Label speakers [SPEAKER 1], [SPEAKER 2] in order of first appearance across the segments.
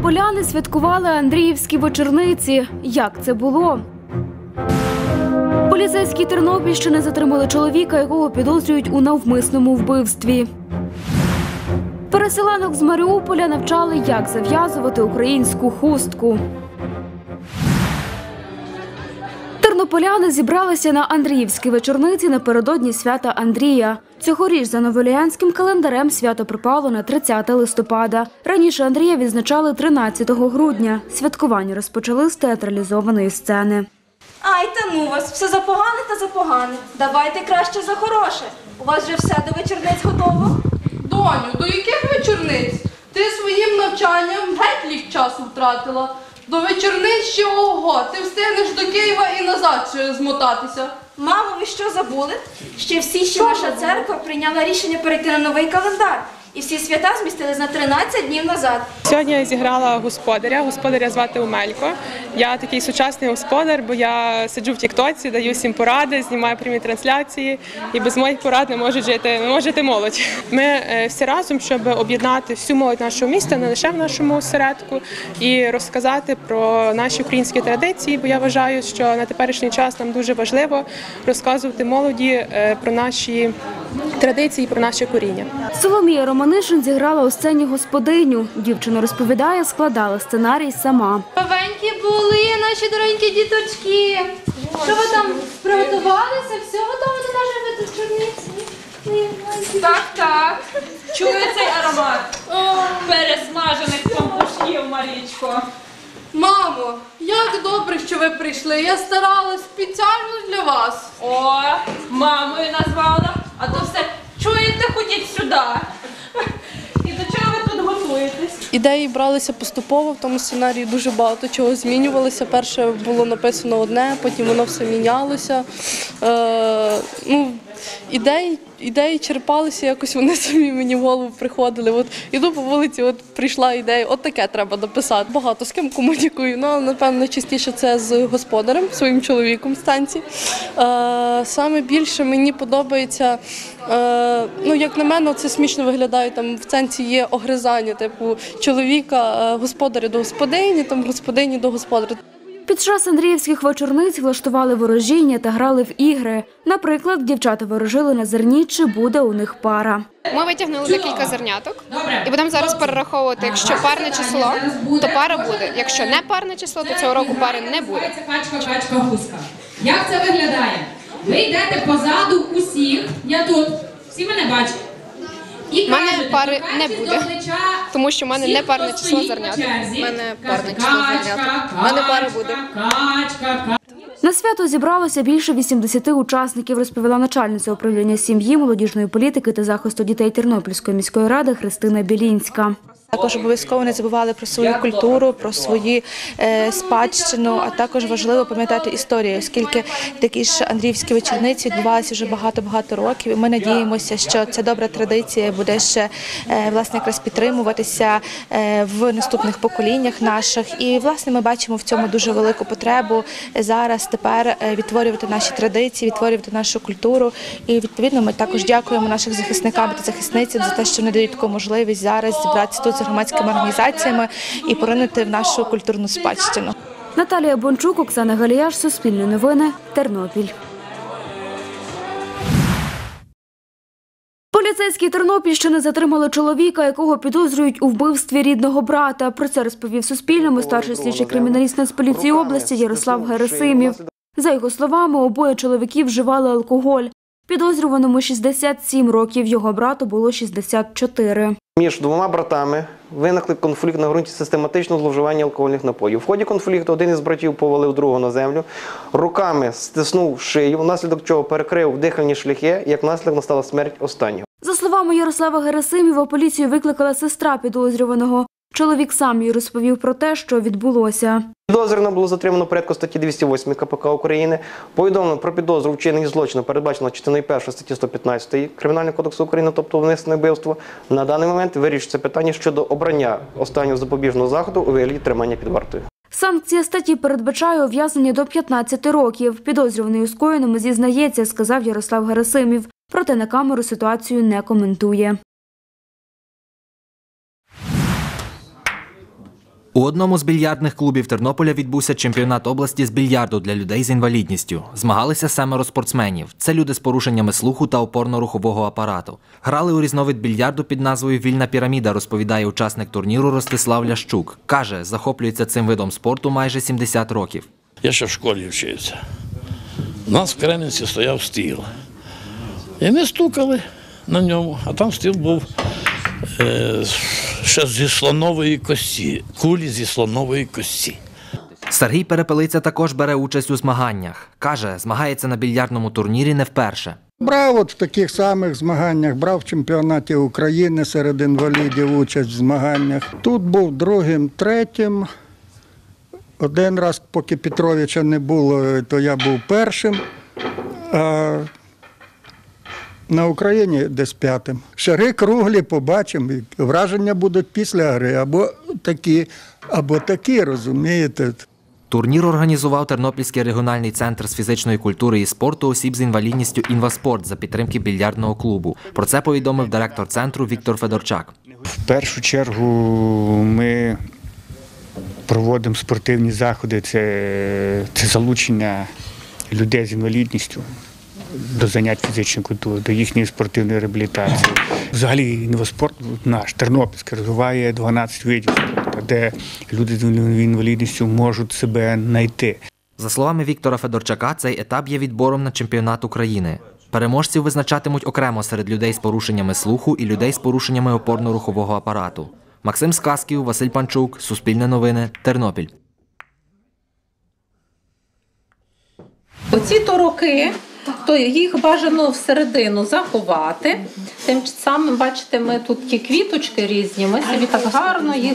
[SPEAKER 1] Тернополяни святкували Андріївські вечорниці. Як це було? Поліцейські Тернопільщини затримали чоловіка, якого підозрюють у навмисному вбивстві. Переселенок з Маріуполя навчали, як зав'язувати українську хустку. Тернополяни зібралися на Андріївські вечорниці напередодні свята Андрія. Цьогоріч за новоюліанським календарем свято припало на 30 листопада. Раніше Андрія відзначали 13 грудня. Святкування розпочали з театралізованої сцени.
[SPEAKER 2] Ай, та ну вас, все за погане та за погане. Давайте краще за хороше. У вас вже все до вечорниць готово?
[SPEAKER 3] Доню, до яких вечорниць? Ти своїм навчанням геть лік часу втратила. До вечорниць ще ого, ти встигнеш до Києва і назад ще змотатися.
[SPEAKER 2] Мамо, ви що забули? Ще в січні наша церква прийняла рішення перейти на новий календар. І всі свята змістились на 13 днів назад.
[SPEAKER 4] Сьогодні я зіграла господаря. Господаря звати Омелько. Я такий сучасний господар, бо я сиджу в тіктоці, даю всім поради, знімаю прямі трансляції. І без моїх порад не може жити молодь. Ми всі разом, щоб об'єднати всю молодь нашого міста, не лише в нашому осередку, і розказати про наші українські традиції, бо я вважаю, що на теперішній час нам дуже важливо розказувати молоді про наші традиції, про наше коріння.
[SPEAKER 1] Соломія Романишин зіграла у сцені господиню. Дівчина розповідає, складала сценарій сама.
[SPEAKER 5] Новенькі були наші дорогенькі діточки. Що ви там приготувалися? Все готово до нашої вечорниці?
[SPEAKER 6] Так. Чую цей аромат пересмажених пампушків, Марічко.
[SPEAKER 3] Мамо, як добре, що ви прийшли. Я старалась спеціально для вас.
[SPEAKER 6] О, мамою назвала. А то все, чуєте, ходіть сюди. І до чого ви тут готуєтесь?
[SPEAKER 7] Ідеї бралися поступово, в тому сценарії дуже багато чого змінювалося. Перше було написано одне, потім воно все мінялося. Ідеї черпалися, якось вони самі мені в голову приходили. От іду по вулиці, от прийшла ідея, от таке треба написати. Багато з ким комунікую, але, напевно, найчастіше це з господарем, своїм чоловіком в станції. Саме більше мені подобається, як на мене, це смішно виглядає, там в сценці є огризання, типу чоловіка, господаря до господині, там господині до господаря.
[SPEAKER 1] Під час Андріївських вечорниць влаштували ворожіння та грали в ігри. Наприклад, дівчата ворожили на зерні, чи буде у них пара.
[SPEAKER 5] Ми витягнули декілька зерняток і будемо зараз перераховувати, якщо парне число, то пара буде. Якщо не парне число, то цього року пари не буде.
[SPEAKER 8] Качка, гуска. Як це виглядає? Ви йдете позаду усіх, я тут, всі мене бачать.
[SPEAKER 5] У мене пари не буде, тому що в мене не парне число зерняток. У мене парне число зерняток. У мене пара буде.
[SPEAKER 1] На свято зібралося більше 80 учасників, розповіла начальниця управління сім'ї, молодіжної політики та захисту дітей Тернопільської міської ради Христина Білінська.
[SPEAKER 9] Також обов'язково не забували про свою культуру, про свою спадщину, а також важливо пам'ятати історію, оскільки такі ж Андріївські вечорниці відбувалися вже багато років. І ми надіємося, що ця добра традиція буде ще власне якраз підтримуватися в наступних поколіннях наших. І власне ми бачимо в цьому дуже велику потребу зараз тепер відтворювати наші традиції, відтворювати нашу культуру. І відповідно ми також дякуємо нашим захисникам та захисницям за те, що вони дають таку можливість зараз зібратися тут з громадськими організаціями і поринути в нашу культурну спадщину.
[SPEAKER 1] Наталія Бончук, Оксана Галіяш, Суспільне новини, Тернопіль. Поліцейські Тернопільщини затримали чоловіка, якого підозрюють у вбивстві рідного брата. Про це розповів Суспільному старший слідчий криміналіст Нацполіції області Ярослав Герасимів. За його словами, обоє чоловіків вживали алкоголь. Підозрюваному 67 років, його брату було 64.
[SPEAKER 10] Між двома братами виник конфлікт на ґрунті систематичного зловживання алкогольних напоїв. В ході конфлікту один із братів повалив другого на землю, руками стиснув шию, внаслідок чого перекрив дихальні шляхи, як наслідок настала смерть останнього.
[SPEAKER 1] За словами Ярослава Герасимєва, поліцію викликала сестра підозрюваного. Чоловік сам їй розповів про те, що відбулося.
[SPEAKER 10] Підозрюваного було затримано порядку статті 208 КПК України. Повідомлено про підозру вчинення злочину передбачено частиною 1 статті 115 Кримінального кодексу України, тобто умисне вбивство. На даний момент вирішується питання щодо обрання останнього запобіжного заходу у вигляді тримання під вартою.
[SPEAKER 1] Санкція статті передбачає ув'язнення до 15 років. Підозрюваний у скоєному зізнається, сказав Ярослав Герасимів. Проте на камеру ситуацію не коментує.
[SPEAKER 11] У одному з більярдних клубів Тернополя відбувся чемпіонат області з більярду для людей з інвалідністю. Змагалися 7 спортсменів. Це люди з порушеннями слуху та опорно-рухового апарату. Грали у різновид більярду під назвою «Вільна піраміда», розповідає учасник турніру Ростислав Лящук. Каже, захоплюється цим видом спорту майже 70 років.
[SPEAKER 12] Я ще в школі вчився. У нас в Кременці стояв стіл. І ми стукали на ньому, а там стіл був ще зі слонової кості, кулі зі слонової кості.
[SPEAKER 11] Сергій Перепелиця також бере участь у змаганнях. Каже, змагається на більярдному турнірі не вперше.
[SPEAKER 13] Брав от в таких самих змаганнях, брав в чемпіонаті України серед інвалідів участь в змаганнях. Тут був другим, третім. Один раз, поки Петровича не було, то я був першим. А на Україні десь 5-м. Шари круглі, побачимо. Враження будуть після гри. Або такі, розумієте.
[SPEAKER 11] Турнір організував Тернопільський регіональний центр з фізичної культури і спорту осіб з інвалідністю «Інваспорт» за підтримки більярдного клубу. Про це повідомив директор центру Віктор Федорчак.
[SPEAKER 14] В першу чергу ми проводимо спортивні заходи. Це залучення людей з інвалідністю до занять фізичної культури, до їхньої спортивної реабілітації. Взагалі інваспорт наш, Тернопільський, розвиває 12 видів спорту, де люди з інвалідністю можуть себе знайти.
[SPEAKER 11] За словами Віктора Федорчака, цей етап є відбором на чемпіонат України. Переможців визначатимуть окремо серед людей з порушеннями слуху і людей з порушеннями опорно-рухового апарату. Максим Сказків, Василь Панчук, Суспільне новини, Тернопіль.
[SPEAKER 15] Оці роки, то їх бажано всередину заховати. Тим самим, бачите, ми тут ті квіточки різні, ми собі так гарно їх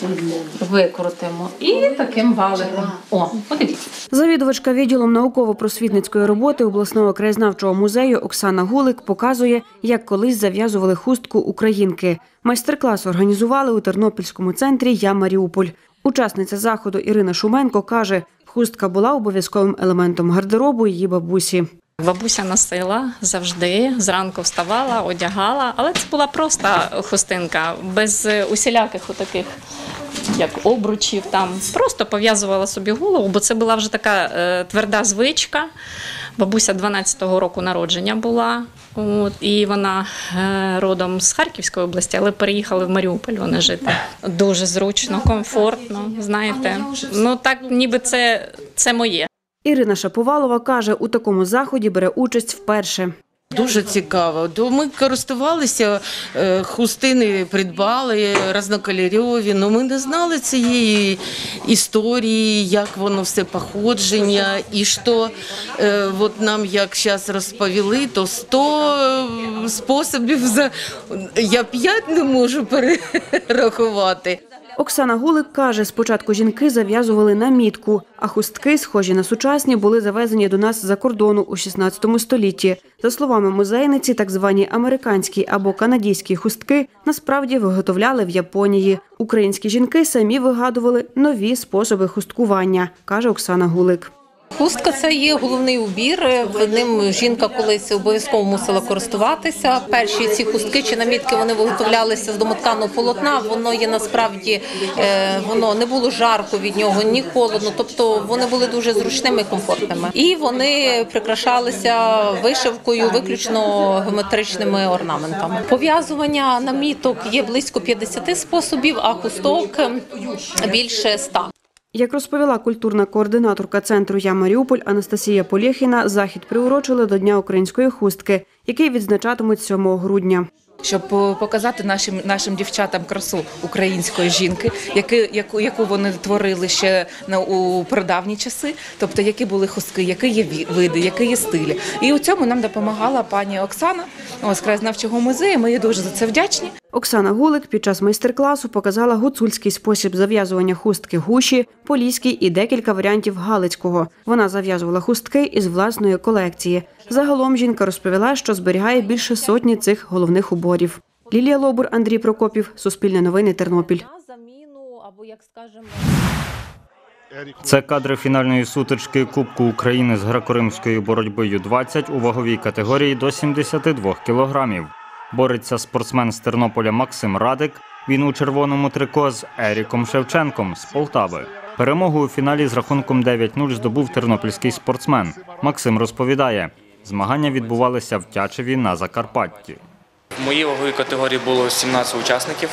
[SPEAKER 15] викрутимо. І таким валиком. О, подивіться.
[SPEAKER 1] Завідувачка відділом науково-просвітницької роботи обласного краєзнавчого музею Оксана Гулик показує, як колись зав'язували хустку українки. Майстер-клас організували у Тернопільському центрі «Я Маріуполь». Учасниця заходу Ірина Шуменко каже, хустка була обов'язковим елементом гардеробу її бабусі.
[SPEAKER 16] Бабуся носила завжди, зранку вставала, одягала, але це була просто хустинка, без усіляких таких, як обручів, там. Просто пов'язувала собі голову, бо це була вже така тверда звичка. Бабуся 12-го року народження була, і вона родом з Харківської області, але переїхали в Маріуполь вони жити. Дуже зручно, комфортно, знаєте, ну так ніби це моє.
[SPEAKER 1] Ірина Шаповалова каже, у такому заході бере участь вперше.
[SPEAKER 17] Дуже цікаво. Ми користувалися, хустини придбали, різнокольорові, але ми не знали цієї історії, як воно все походження. І що от нам, як зараз розповіли, то 100 способів, я 5 не можу перерахувати.
[SPEAKER 1] Оксана Гулик каже, спочатку жінки зав'язували намітку, а хустки, схожі на сучасні, були завезені до нас з-за кордону у 16 столітті. За словами музейниці, так звані американські або канадські хустки насправді виготовляли в Японії. Українські жінки самі вигадували нові способи хусткування, каже Оксана Гулик.
[SPEAKER 15] Хустка – це є головний убір, ним жінка колись обов'язково мусила користуватися. Перші ці хустки чи намітки, вони виготовлялися з домотканого полотна, воно є насправді, воно не було жарко від нього, ні холодно, тобто вони були дуже зручними і комфортними. І вони прикрашалися вишивкою, виключно геометричними орнаментами. Пов'язування наміток є близько 50 способів, а хусток більше 100.
[SPEAKER 1] Як розповіла культурна координаторка центру «Я Маріуполь» Анастасія Полєхіна, захід приурочили до Дня української хустки, який відзначатимуть 7 грудня.
[SPEAKER 18] Щоб показати нашим дівчатам красу української жінки, яку вони творили ще у прадавні часи, тобто які були хустки, які є види, які є стилі. І у цьому нам допомагала пані Оксана з краєзнавчого музею, ми їй дуже за це вдячні.
[SPEAKER 1] Оксана Гулик під час майстер-класу показала гуцульський спосіб зав'язування хустки гуші, поліський і декілька варіантів галицького. Вона зав'язувала хустки із власної колекції. Загалом жінка розповіла, що зберігає більше сотні цих головних уборів. Лілія Лобур, Андрій Прокопів, Суспільне новини, Тернопіль.
[SPEAKER 19] Це кадри фінальної сутички Кубку України з греко-римської боротьби Ю-20 у ваговій категорії до 72 кілограмів. Бореться спортсмен з Тернополя Максим Радик Він у червоному трико з Еріком Шевченком з Полтави. Перемогу у фіналі з рахунком 9-0 здобув тернопільський спортсмен. Максим розповідає, змагання відбувалися в Тячеві на Закарпатті.
[SPEAKER 20] В моїй ваговій категорії було 17 учасників.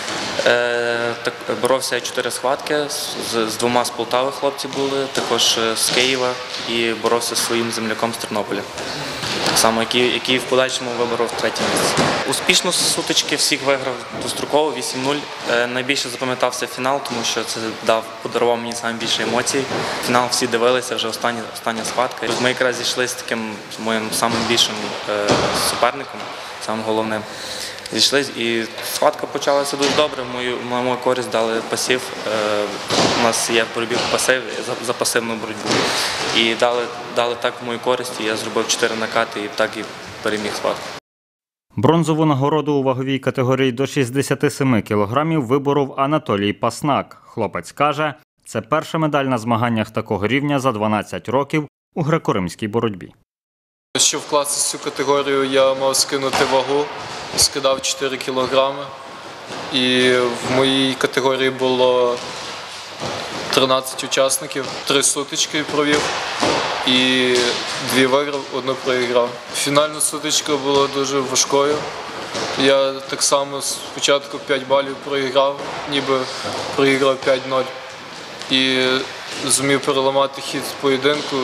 [SPEAKER 20] Боровся 4 схватки, з 2 з Полтави хлопці були, також з Києва і боровся зі своїм земляком з Тернополя. Так само, який в подальшому виборов 3-е місце. Успішно сутички всіх виграв достроково, 8-0. Найбільше запам'ятався фінал, тому що це подарував мені найбільше емоцій. Фінал всі дивилися, вже остання схватка. Ми якраз зійшли з таким моїм самим більшим суперником, самим головним. Зійшли, і схватка почалася дуже добре, в мою користь дали пасів. У нас є боротьба пасив за пасивну боротьбу. І дали так в мою користь, і я зробив 4 накати і так і переміг схватку.
[SPEAKER 19] Бронзову нагороду у ваговій категорії до 67 кілограмів виборов Анатолій Паснак. Хлопець каже, це перша медаль на змаганнях такого рівня за 12 років у греко-римській боротьбі.
[SPEAKER 21] Щоб вкласти цю категорію, я мав скинути вагу, скидав 4 кілограми. І в моїй категорії було 13 учасників, 3 сутички провів і 2 виграв, 1 проіграв. Фінальна сутичка була дуже важкою. Я так само спочатку 5 балів проіграв, ніби проіграв 5-0. І зумів переламати хід поєдинку,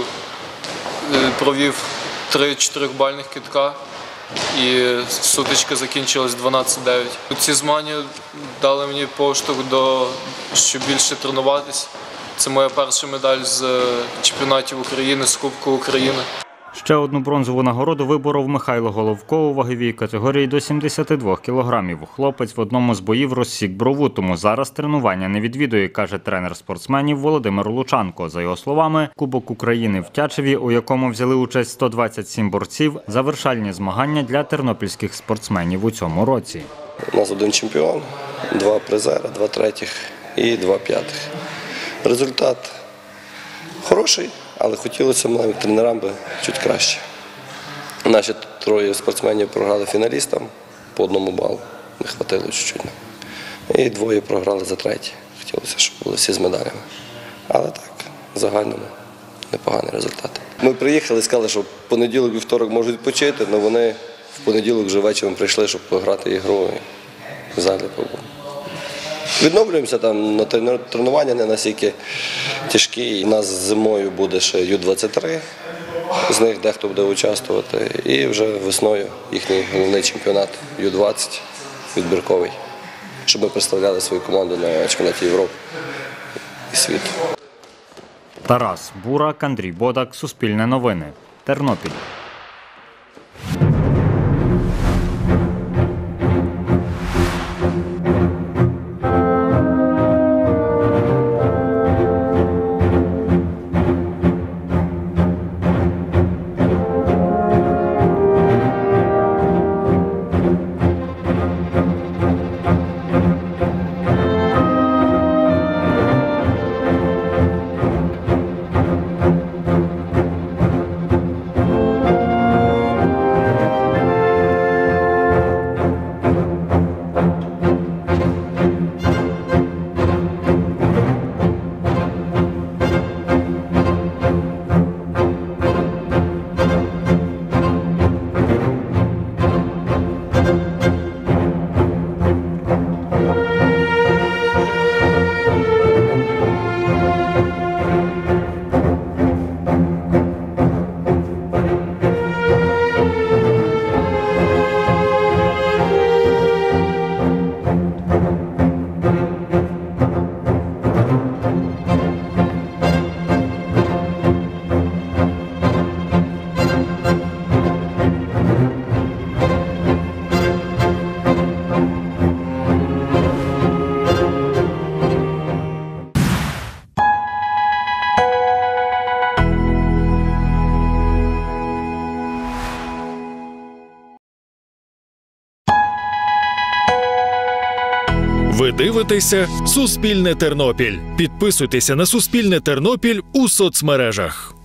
[SPEAKER 21] провів 3 4-бальних кидка і сутичка закінчилась 12-9. Ці змагання дали мені поштовх щоб більше тренуватись. Це моя перша медаль з чемпіонатів України, з Кубку України.
[SPEAKER 19] Ще одну бронзову нагороду виборов Михайло Головко у ваговій категорії до 72 кілограмів. Хлопець в одному з боїв розсік брову, тому зараз тренування не відвідує, каже тренер спортсменів Володимир Лучанко. За його словами, Кубок України в Тячеві, у якому взяли участь 127 борців, завершальні змагання для тернопільських спортсменів у цьому році.
[SPEAKER 22] У нас 1 чемпіон, 2 призера, 2 третіх і 2 п'ятих. Результат хороший. Але хотілося нам, тренерам, би чуть краще. Наші 3 спортсменів програли фіналістам по 1 балу. Не хватило чуть-чуть. І 2 програли за 3. Хотілося, щоб були всі з медалями. Але так, в загальному непоганий результат. Ми приїхали і сказали, що в понеділок, вівторок можуть відпочити, але вони в понеділок вже вечором прийшли, щоб пограти ігру і в залі побули. Відновлюємося там на тренування, не настільки тяжкі. У нас зимою буде ще Ю-23, з них дехто буде участвувати. І вже весною їхній головний чемпіонат Ю-20 відбірковий, щоб ми представляли свою команду на чемпіонаті Європи і світу.
[SPEAKER 19] Тарас Бурак, Андрій Бодак, Суспільне новини, Тернопіль.
[SPEAKER 23] Ви дивитеся «Суспільне Тернопіль». Підписуйтеся на «Суспільне Тернопіль» у соцмережах.